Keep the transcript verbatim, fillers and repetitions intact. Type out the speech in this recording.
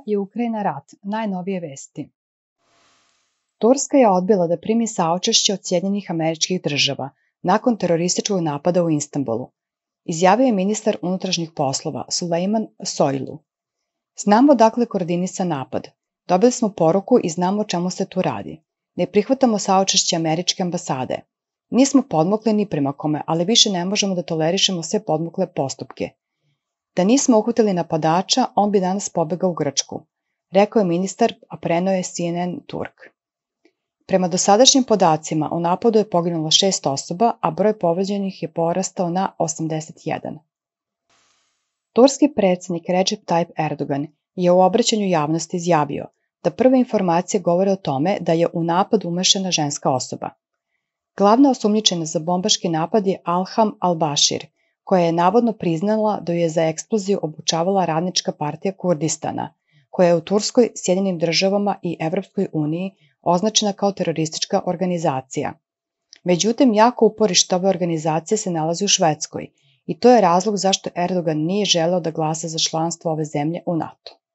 i Ukrajina rat, najnovije vesti. Turska je odbila da primi saučešće od Sjedinjenih Američkih Država nakon terorističkog napada u Istanbulu, izjavio je ministar unutrašnjih poslova Sulejman Soylu. Znamo dakle koordinisa napad, dobili smo poruku i znamo o čemu se tu radi. Ne prihvatamo saučešće američke ambasade. Nismo podmukli ni prema kome, ali više ne možemo da tolerišemo sve podmukle postupke. Da nismo uhvatili napadača, on bi danas pobegao u Grčku, rekao je ministar, a preneo je C N N Turk. Prema dosadašnjim podacima, u napadu je poginulo šest osoba, a broj povređenih je porastao na osamdeset jedan. Turski predsjednik Recep Tayyip Erdogan je u obraćanju javnosti izjavio da prve informacije govore o tome da je u napad umešana ženska osoba. Glavna osumnjičena za bombaški napad je Alham al-Bashir, koja je navodno priznala da ju je za eksploziju obučavala Radnička partija Kurdistana, koja je u Turskoj, Sjedinjenim Državama i Evropskoj uniji označena kao teroristička organizacija. Međutim, jako uporište ove organizacije se nalazi u Švedskoj i to je razlog zašto Erdogan nije želeo da glasa za članstvo ove zemlje u NATO.